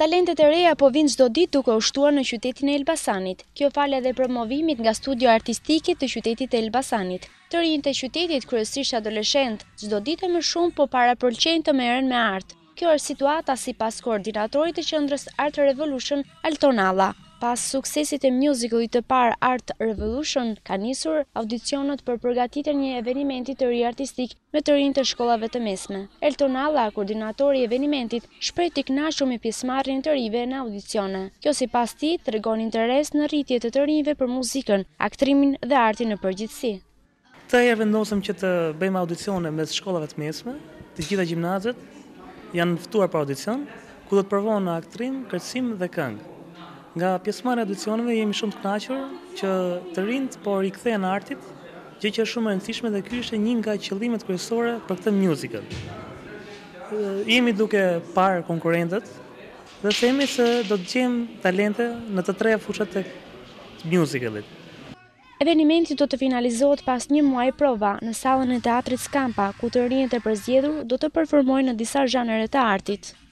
Talentet e reja po vinë çdo ditë duke u shtuar në qytetin e Elbasanit. Kjo fal edhe promovimit nga studio artistike të qytetit të Elbasanit. Të rinjtë e qytetit, kryesisht adoleshentë, çdo ditë më shumë po parapërqejnë të merren me art. Kjo është situata sipas koordinatorit të qendrës Art Revolution, Altonalla. Pas suksesit e musicallit të parë Art Revolution, ka nisur audicionet për përgatitjen e një eventi të ri artistik me të rinj të shkollave të mesme. Altonalla, koordinatori i evenimentit, shpreh të kënaqur me pjesëmarrjen të rive në audicione. Kjo sipas tij tregon interes në rritje të rinjve për muzikën, aktrimin dhe artin në përgjithësi. Këtë herë vendosëm që të bëjmë audicione mes shkollave të mesme, të gjitha gjimnazet janë ftuar për audicion, ku do të provojnë në aktrim, kërcim dhe këngë. Nga pjesëmarrja e audicioneve jemi shumë të kënaqur që të rinjt po rikthehen artit, gjë që është shumë e rëndësishme dhe ky është një nga qëllimet kryesore për këtë musical. Jemi duke parë konkurrentët dhe themi se do të gjejmë talente në të treja fushat e musicalit. Eventi do të finalizohet pas një muaji prova në sallën e teatrit SKAMPA, ku të rinjtë e përzgjedhur do të performojnë në disa zhanre të artit.